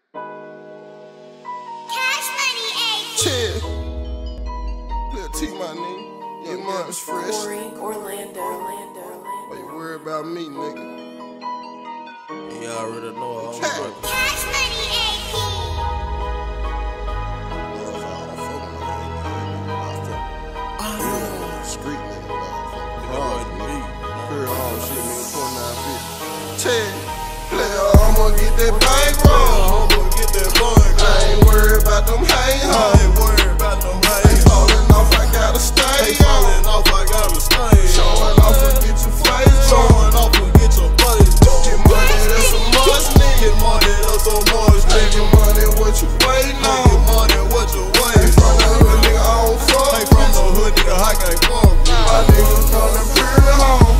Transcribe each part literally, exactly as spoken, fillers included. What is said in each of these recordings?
Chill. Little T, my nigga. Your mom's fresh. Orlando, Orlando, Orlando. Why you worry about me, nigga? You already know I'm Cash brother. Cash Money A P. Street nigga, Hard to me. girl, all shit, nigga, twenty-nine fifty. Chill. Player, I'ma get that bank roll. I'ma get that bug. I ain't worried about them hang I hoes. ain't worried about them They haters. falling off, I gotta They stay on. falling off, I gotta stay. Showing off and get your face on. Showing off and get your place. Get money, that's a must, nigga. Get money, that's so much, Hey, nigga. get money, what you waiting Get on? money, what you Hey, waiting from the on? hood, nigga, I don't fuck Hey, from with the you. hood, nigga, I can't fuck with. My niggas coming pretty home.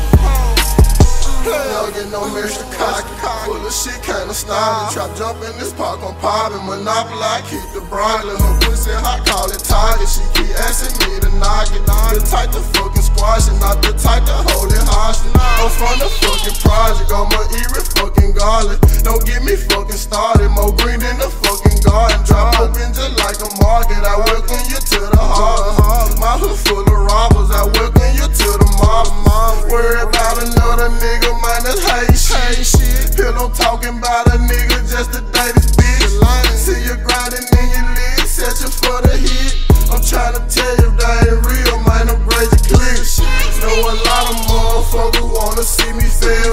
Y'all get no extra cocky. Full of shit, kinda snobby. Trap jump in this park, I'm poppin'. Monopoly, I keep the broccoli. Her pussy hot, call it target. She keep asking me to knock it. The type to fucking squash it, not the type to hold it hostage. I'm from the fucking project, I'm a eerie fucking garlic. Don't get me fucking started, more green than the fucking garden. Drop open just like a market, I welcome you to the heart. My hood full of robbers, I welcome you to the mob. Worry about another nigga, man, that's hate shit. Pillow talking about a nigga just to date this bitch. See you grinding in your legs, set you for the hit. I'm tryna tell you if they ain't real, man, I'm break the clicks. Know a lot of motherfuckers wanna see me fail.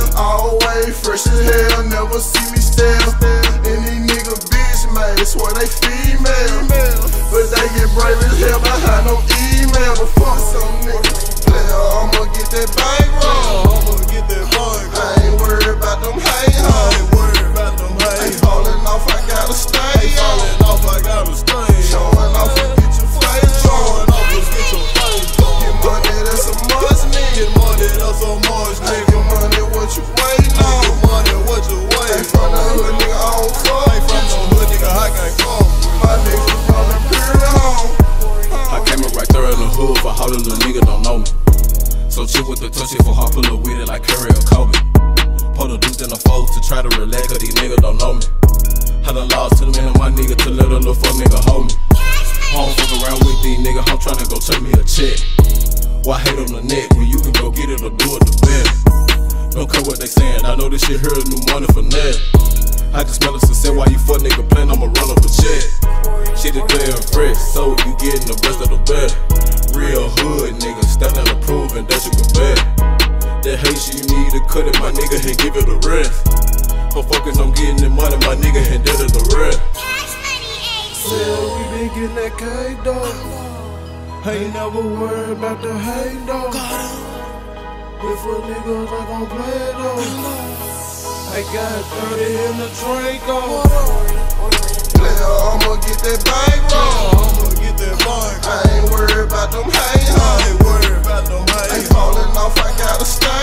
Always fresh as hell, never see me stale. And these niggas bitch, man, it's where they female. But they get brave as hell behind no email. But fuck some niggas. Player, I'ma get that bank roll. I'ma get that bug. I ain't worried about them hang I hoes. ain't worried about them They haters. falling off, I gotta They stay on. falling off, I gotta stay. Showing off and get your face Showing on. off and get your face Get on. money, that's a must, nigga. Get money, that's so much, Hey, nigga. get money, what you waiting Get on? money, what you Hey, waiting from the on? hood, nigga, I don't fuck Hey, from with the you. hood, nigga, I can't fuck with. My niggas from the pretty home. I came up right there in the hood for how the little nigga don't know me. So chill with the touch it for hop full of with it like Curry or Kobe. Pull the deuce in the fold to try to relax, cause these niggas don't know me. I done lost to the man and my nigga to let a little fuck nigga hold me. I don't fuck around with these niggas, I'm tryna go take me a check. Why hate on the neck when you can go get it or do it the best? Don't care what they saying, I know this shit here is new money for net. I can smell the success while you fuck nigga playin', I'ma run up a check. Shit is clear and fresh, so you getting the best of the best. Real hood nigga, steppin' and proving that you can bet. That hate shit you need to cut it, my nigga, and give it a rest. I'm focused on getting the money, my nigga, and that is the rest. Cash Money A P. Yeah, we been getting that cake though. Ain't never worried about the hate though. If a niggas ain't gon' play it though. I got thirty in the Draco. Player, I'ma get that bank roll. I'ma get that bug. I ain't worried about them hang I hoes. ain't worried about them They haters. falling off, I gotta stay